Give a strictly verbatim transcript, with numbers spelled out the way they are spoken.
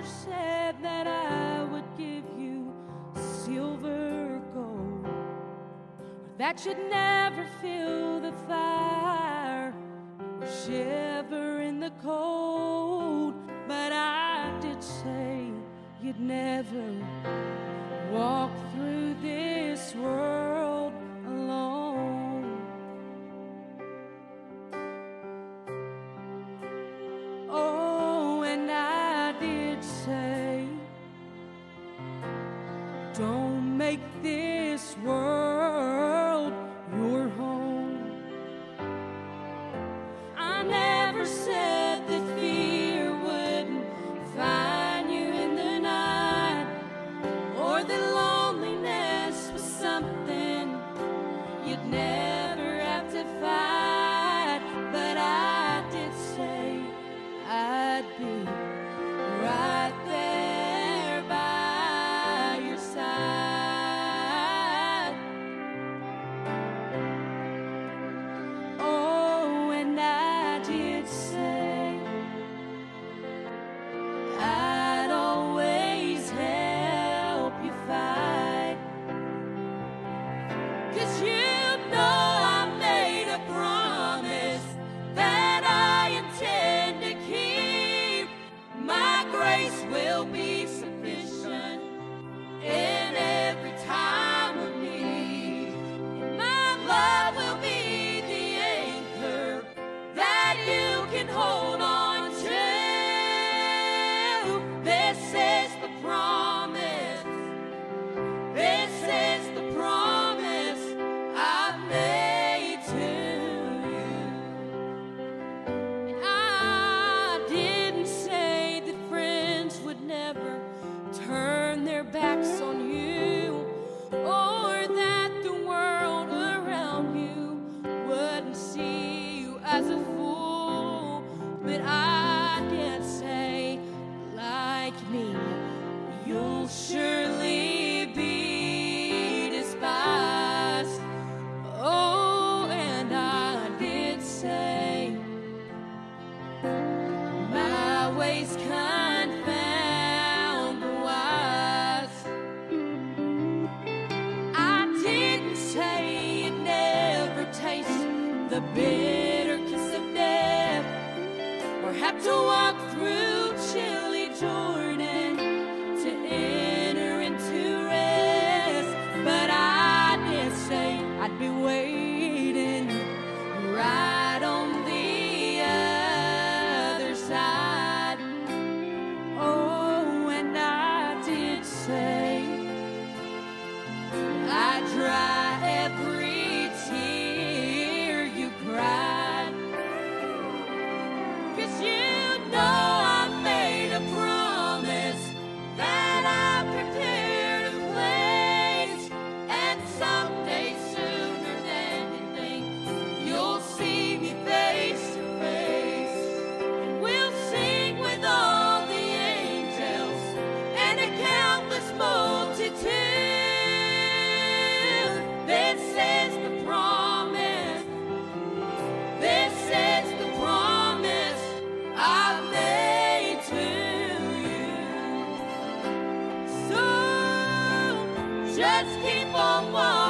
said that I would give you silver or gold, or that you'd never feel the fire or shiver in the cold. But I did say you'd never walk through this world alone. Oh, and I did say, don't make this world your home. I never said that fear wouldn't find you in the night, or that loneliness was something you'd never have to fight. But I did say I'd be right there by your side. Oh, and I did say I'd always help you fight. 'Cause you know I made a promise that I intend to keep. My grace will be sufficient in every time of need, and my love will be the anchor that you can hold on to. This is the promise. This is the promise I've made to you. And I didn't say that friends would never turn their backs on you, or that the world around you wouldn't see you as a fool. But I did say, like me, you'll surely be despised. Oh, and I did say my ways confound the wise. I didn't say you'd never taste the bitter kiss of death, or have to walk through chilly Jordan to enter into rest. But I did say I'd be waiting right on the other side. Oh, and I did say I'd dry every tear you cried. 'Cause you know I made a promise that I prepared a place, and someday sooner than you think you'll see me face to face, and we'll sing with all the angels and a countless multitude. This is the promise. This is the promise I've made to you. So just keep on walking.